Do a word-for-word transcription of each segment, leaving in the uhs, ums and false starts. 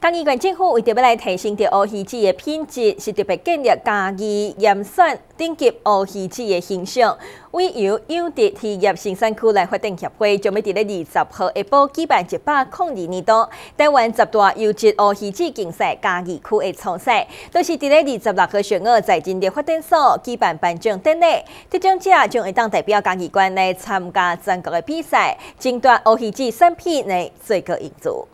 嘉义县政府为着要来提升着乌鱼子的品质，是特别建立嘉义严选顶级乌鱼子的形象。为由养殖渔业生产区来发展协会，将要伫咧二十号下晡举办一百零二年度台湾十大优质乌鱼子竞赛嘉义区的初赛，都是伫咧二十六号上午在人力发展所举办颁奖典礼。得奖者将会当代表嘉义县来参加全国的比赛，争夺乌鱼子产品的最高荣誉。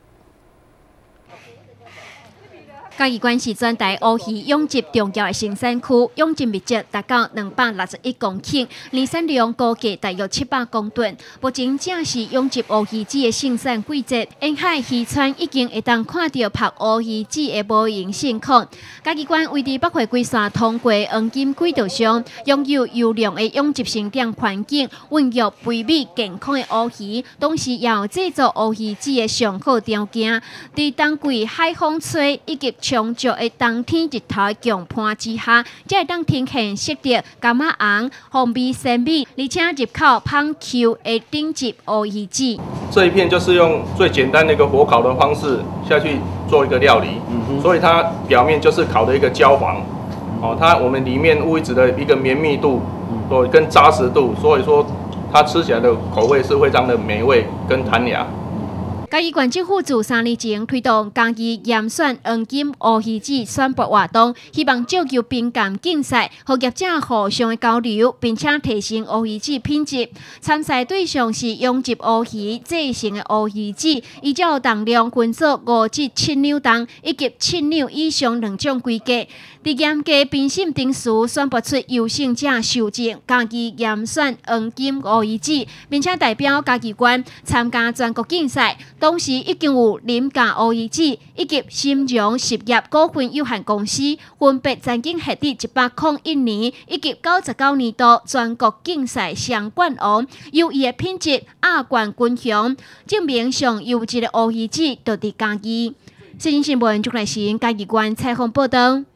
嘉义县是全台乌鱼养殖重要的生产区，养殖面积达到两百六十一公顷，年产量估计大约七百公吨。目前正是养殖乌鱼子的盛产季节，沿海渔船已经会当看到拍乌鱼子的无形盛况。嘉义县为伫北回规划通过黄金轨道上，拥有优良的养殖生长环境，孕育肥美健康的乌鱼，同时也有制作乌鱼子的上好条件。伫冬季海风吹以及 充足的冬天日头强伴之下，才会当呈现色泽甘仔红、红味鲜美，而且入口香 Q 的顶级乌鱼子。 这一片就是用最简单的一个火烤的方式下去做一个料理，嗯、所以它表面就是烤的一个焦黄，哦，它我们里面乌鱼子的一个绵密度，对，跟扎实度，所以说它吃起来的口味是非常的美味跟弹牙。 嘉义县政府自三年前推动嘉义严选黄金乌鱼子选拔活动，希望借由宾感竞赛，和业者互相的交流，并且提升乌鱼子品质。参赛对象是养殖乌鱼制成的乌鱼子，依照重量分做五至七两重以及七两以上两种规格。伫严格评审定时，选拔出优胜者受赠嘉义严选黄金乌鱼子，并且代表嘉义县参加全国竞赛。 同时，已经有林家乌鱼子以及新荣实业股份有限公司分别曾经获得一百零一年以及九十九年度全国竞赛双冠王，优异的品质亚冠军雄，证明上优质的乌鱼子就伫嘉义。新新闻，祝来新嘉义县采访报道。